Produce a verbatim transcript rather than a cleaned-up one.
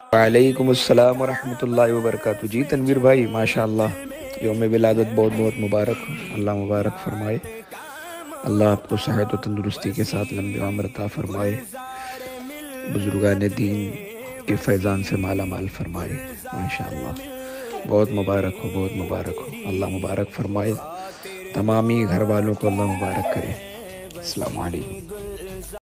वालेकुम अस्सलाम वरहमतुल्लाहि वबरकातुहू। जी तनवीर भाई, माशाअल्लाह, योम विलादत बहुत बहुत मुबारक हो। अल्लाह मुबारक फरमाए। अल्लाह आपको सेहत और तंदुरुस्ती के साथ लंबी उम्र अता फरमाए। बुजुर्गान दीन के फैज़ान से माला माल फरमाए। माशाअल्लाह, बहुत मुबारक हो, बहुत मुबारक हो। अल्लाह मुबारक फरमाए। तमामी घर वालों को अल्लाह मुबारक करे। अस्सलाम वालेकुम।